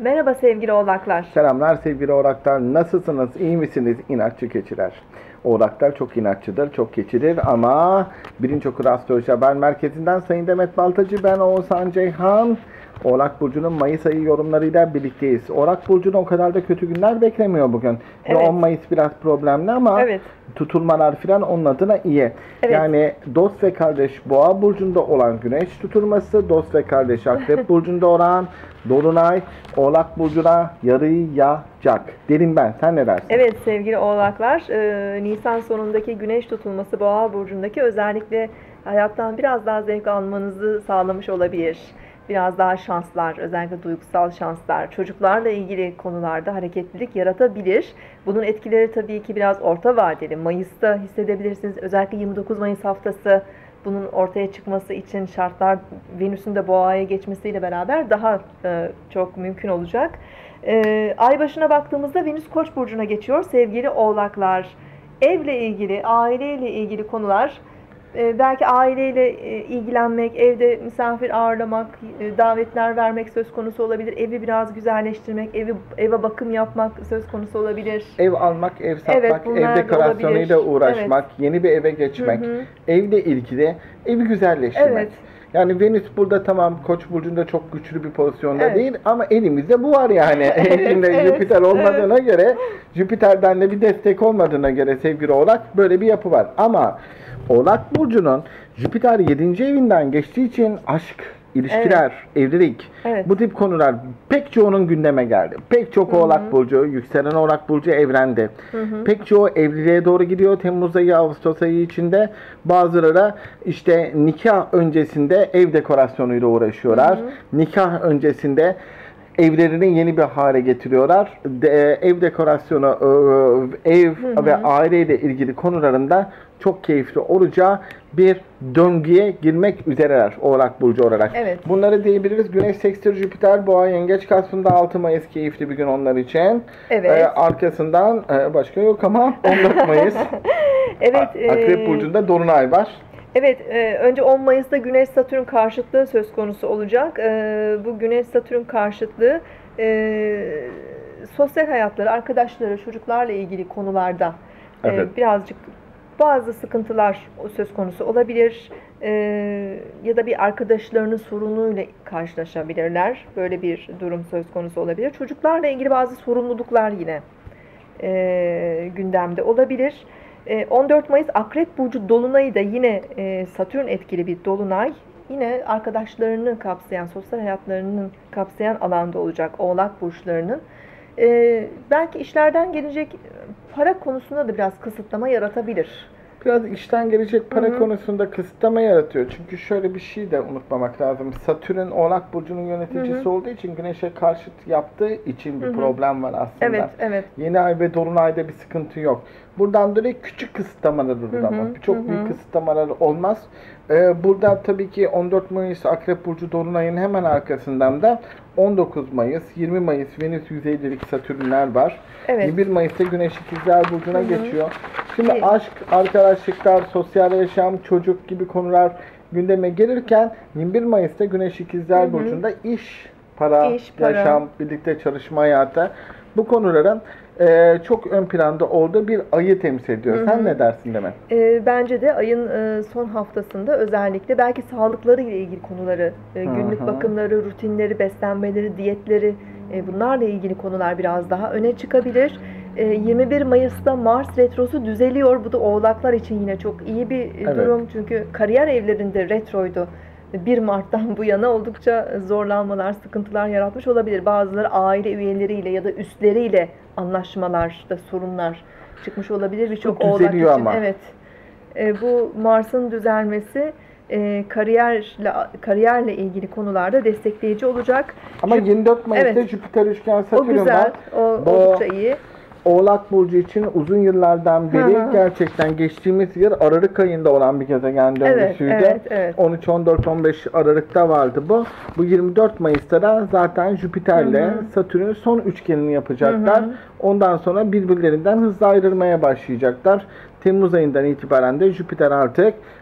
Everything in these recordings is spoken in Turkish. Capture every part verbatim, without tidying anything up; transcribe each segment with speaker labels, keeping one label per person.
Speaker 1: Merhaba sevgili oğlaklar.
Speaker 2: Selamlar sevgili oğlaklar. Nasılsınız? İyi misiniz? İnatçı keçiler. Oğlaklar çok inatçıdır, çok keçidir ama Birinci Okur Astroloji Haber Merkezi'nden Sayın Demet Baltacı, ben Oğuzhan Ceyhan. Oğlak Burcu'nun Mayıs ayı yorumlarıyla birlikteyiz. Oğlak Burcu'nun o kadar da kötü günler beklemiyor bugün.
Speaker 1: Evet.
Speaker 2: on Mayıs biraz problemli ama
Speaker 1: Evet.
Speaker 2: tutulmalar filan onun adına iyi.
Speaker 1: Evet.
Speaker 2: Yani dost ve kardeş Boğa Burcu'nda olan Güneş tutulması, dost ve kardeş Akrep Burcu'nda olan Dolunay Oğlak Burcu'na yarayacak derim ben. Sen ne dersin?
Speaker 1: Evet sevgili oğlaklar, e, Nisan sonundaki güneş tutulması Boğa burcundaki özellikle hayattan biraz daha zevk almanızı sağlamış olabilir. Biraz daha şanslar, özellikle duygusal şanslar, çocuklarla ilgili konularda hareketlilik yaratabilir. Bunun etkileri tabii ki biraz orta vadeli. Mayıs'ta hissedebilirsiniz. Özellikle yirmi dokuz Mayıs haftası bunun ortaya çıkması için şartlar Venüs'ün de Boğa'ya geçmesiyle beraber daha e, çok mümkün olacak. E, ay başına baktığımızda Venüs Koç burcuna geçiyor sevgili oğlaklar. Evle ilgili, aileyle ilgili konular, e, belki aileyle e, ilgilenmek, evde misafir ağırlamak, e, davetler vermek söz konusu olabilir. Evi biraz güzelleştirmek, evi eve bakım yapmak söz konusu olabilir.
Speaker 2: Ev almak, ev satmak,
Speaker 1: Evet, bunlar
Speaker 2: ev
Speaker 1: da
Speaker 2: dekorasyonuyla
Speaker 1: olabilir.
Speaker 2: uğraşmak, yeni bir eve geçmek,
Speaker 1: Hı hı.
Speaker 2: evle ilgili evi güzelleştirmek.
Speaker 1: Evet.
Speaker 2: Yani Venüs burada tamam Koç burcunda çok güçlü bir pozisyonda
Speaker 1: Evet.
Speaker 2: değil ama elimizde bu var yani. Elinde
Speaker 1: evet,
Speaker 2: Jüpiter olmadığına
Speaker 1: evet.
Speaker 2: göre, Jüpiter'den de bir destek olmadığına göre sevgili Oğlak, böyle bir yapı var. Ama Oğlak burcunun Jüpiter yedinci evinden geçtiği için aşk, ilişkiler, evlilik,
Speaker 1: Evet.
Speaker 2: bu tip konular pek çoğunun gündeme geldi. Pek çok Oğlak Burcu, yükselen Oğlak Burcu evrendi.
Speaker 1: Hı hı.
Speaker 2: Pek çoğu evliliğe doğru gidiyor. Temmuz ayı, Ağustos ayı içinde bazıları da işte nikah öncesinde ev dekorasyonuyla uğraşıyorlar.
Speaker 1: Hı hı.
Speaker 2: Nikah öncesinde evlerini yeni bir hale getiriyorlar. De, ev dekorasyonu, ev
Speaker 1: Hı hı.
Speaker 2: ve aileyle ilgili konularında çok keyifli olacağı bir döngüye girmek üzereler Oğlak Burcu olarak.
Speaker 1: Evet.
Speaker 2: Bunları diyebiliriz. Güneş Sekstür Jüpiter Boğa Yengeç Kasım'da altı Mayıs keyifli bir gün onlar için.
Speaker 1: Evet.
Speaker 2: Ee, arkasından e, başka yok ama on dört Mayıs
Speaker 1: Evet.
Speaker 2: Akrep
Speaker 1: e,
Speaker 2: Burcu'nda Dolunay var.
Speaker 1: Evet, e, önce on Mayıs'ta Güneş Satürn karşıtlığı söz konusu olacak. E, bu Güneş Satürn karşıtlığı e, sosyal hayatları, arkadaşları, çocuklarla ilgili konularda e,
Speaker 2: Evet.
Speaker 1: birazcık bazı sıkıntılar söz konusu olabilir. E, ya da bir arkadaşlarının sorunuyla karşılaşabilirler. Böyle bir durum söz konusu olabilir. Çocuklarla ilgili bazı sorumluluklar yine e, gündemde olabilir. on dört Mayıs Akrep Burcu Dolunay'ı da yine Satürn etkili bir Dolunay. Yine arkadaşlarını kapsayan, sosyal hayatlarının kapsayan alanda olacak Oğlak Burçlarının. Belki işlerden gelecek para konusunda da biraz kısıtlama yaratabilir.
Speaker 2: Biraz işten gelecek para
Speaker 1: Hı hı.
Speaker 2: konusunda kısıtlama yaratıyor. Çünkü şöyle bir şey de unutmamak lazım. Satürn Oğlak Burcu'nun yöneticisi
Speaker 1: Hı hı.
Speaker 2: olduğu için Güneş'e karşıt yaptığı için bir
Speaker 1: Hı hı.
Speaker 2: problem var aslında.
Speaker 1: Evet, evet.
Speaker 2: Yeni ay ve Dolunay'da bir sıkıntı yok. Buradan dolayı küçük kısıtlamalar olur
Speaker 1: Hı hı,
Speaker 2: ama. Çok
Speaker 1: hı
Speaker 2: büyük
Speaker 1: hı.
Speaker 2: kısıtlamalar olmaz. Ee, burada tabii ki on dört Mayıs Akrep Burcu Dolunay'ın hemen arkasından da on dokuz Mayıs, yirmi Mayıs Venüs yüz ellilik Satürnler var.
Speaker 1: Evet.
Speaker 2: yirmi bir Mayıs'ta Güneş İkizler Burcu'na
Speaker 1: Hı hı.
Speaker 2: geçiyor. Şimdi
Speaker 1: Evet.
Speaker 2: aşk, arkadaşlıklar, sosyal yaşam, çocuk gibi konular gündeme gelirken yirmi bir Mayıs'ta Güneş İkizler
Speaker 1: Hı hı.
Speaker 2: Burcu'nda iş, para,
Speaker 1: İş, para.
Speaker 2: yaşam, birlikte çalışma hayatı, bu konuların e, çok ön planda olduğu bir ayı temsil ediyor.
Speaker 1: Hı
Speaker 2: Sen
Speaker 1: hı.
Speaker 2: ne dersin Demet?
Speaker 1: E, bence de ayın e, son haftasında özellikle belki sağlıkları ile ilgili konuları, e, günlük
Speaker 2: Hı hı.
Speaker 1: bakımları, rutinleri, beslenmeleri, diyetleri, e, bunlarla ilgili konular biraz daha öne çıkabilir. E, yirmi bir Mayıs'ta Mars retrosu düzeliyor. Bu da Oğlaklar için yine çok iyi bir e,
Speaker 2: Evet.
Speaker 1: durum. Çünkü kariyer evlerinde retroydu. bir Mart'tan bu yana oldukça zorlanmalar, sıkıntılar yaratmış olabilir. Bazıları aile üyeleriyle ya da üstleriyle anlaşmalarda sorunlar çıkmış olabilir. Birçok
Speaker 2: Bu
Speaker 1: Oğlak için.
Speaker 2: düzeliyor ama.
Speaker 1: Evet. E, bu Mars'ın düzelmesi e, kariyerle kariyerle ilgili konularda destekleyici olacak.
Speaker 2: Ama
Speaker 1: Jüp-
Speaker 2: yirmi dört Mayıs'ta
Speaker 1: Evet.
Speaker 2: Jüpiter üçgen
Speaker 1: O
Speaker 2: Satürn
Speaker 1: güzel,
Speaker 2: var.
Speaker 1: o
Speaker 2: Bu
Speaker 1: oldukça iyi.
Speaker 2: Oğlak Burcu için uzun yıllardan beri
Speaker 1: Hı hı.
Speaker 2: gerçekten geçtiğimiz yıl Aralık ayında olan bir gezegen döngüsüydü.
Speaker 1: evet, evet.
Speaker 2: on üç, on dört, on beş Aralık'ta vardı bu. Bu yirmi dört Mayıs'ta da zaten Jüpiter'le
Speaker 1: Hı hı.
Speaker 2: Satürn'ün son üçgenini yapacaklar.
Speaker 1: Hı hı.
Speaker 2: Ondan sonra birbirlerinden hızla ayrılmaya başlayacaklar. Temmuz ayından itibaren de Jüpiter artık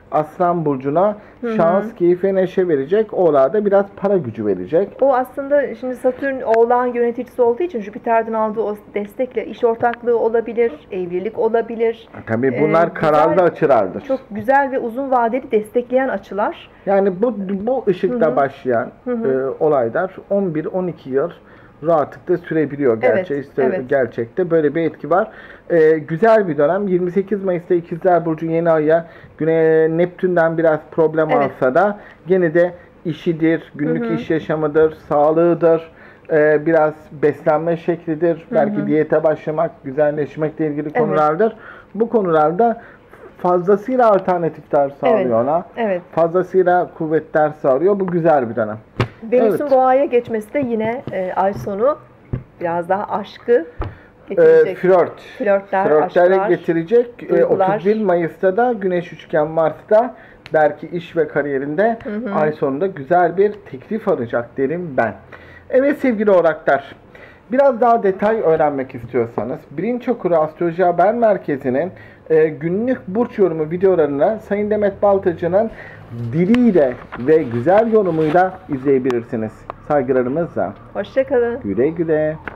Speaker 2: Aslan burcuna şans, keyif ve neşe verecek. Oğlağa da biraz para gücü verecek.
Speaker 1: O aslında şimdi Satürn Oğlağın yöneticisi olduğu için Jüpiter'den aldığı o destekle iş ortaklığı olabilir, evlilik olabilir.
Speaker 2: Tabii bunlar
Speaker 1: Ee,
Speaker 2: kararlı
Speaker 1: güzel,
Speaker 2: açılardır.
Speaker 1: Çok güzel ve uzun vadeli destekleyen açılar.
Speaker 2: Yani bu bu ışıkta
Speaker 1: Hı hı.
Speaker 2: başlayan
Speaker 1: Hı hı.
Speaker 2: e, olaylar on bir on iki yıl rahatlıkla sürebiliyor gerçi.
Speaker 1: Evet,
Speaker 2: İşte
Speaker 1: evet.
Speaker 2: gerçekte böyle bir etki var. E, güzel bir dönem. yirmi sekiz Mayıs'ta İkizler Burcu yeni aya Güne Neptün'den biraz problem
Speaker 1: Evet.
Speaker 2: alsa da gene de işidir, günlük
Speaker 1: Hı hı.
Speaker 2: iş yaşamıdır, sağlığıdır, e, biraz beslenme şeklidir, belki diyete başlamak, güzelleşmekle ilgili konulardır. Bu konularda fazlasıyla alternatifler sağlıyor
Speaker 1: Evet.
Speaker 2: ona.
Speaker 1: Evet.
Speaker 2: Fazlasıyla kuvvetler sağlıyor. Bu güzel bir dönem.
Speaker 1: Venüs'ün
Speaker 2: Evet.
Speaker 1: Boğa'ya geçmesi de yine e, ay sonu biraz daha aşkı
Speaker 2: Ee,
Speaker 1: getirecek.
Speaker 2: flört.
Speaker 1: Flörtler,
Speaker 2: Flörtleri
Speaker 1: aşklar,
Speaker 2: getirecek. Ee,
Speaker 1: duygular.
Speaker 2: otuz bir Mayıs'ta da Güneş üçgen Mars'ta belki iş ve kariyerinde ay sonunda güzel bir teklif alacak derim ben. Evet sevgili oğlaklar. Biraz daha detay öğrenmek istiyorsanız Birinci Okuru Astroloji Haber Merkezi'nin e, günlük burç yorumu videolarını Sayın Demet Baltacı'nın diliyle ve güzel yorumuyla izleyebilirsiniz. Saygılarımızla.
Speaker 1: Hoşça kalın.
Speaker 2: Güle güle.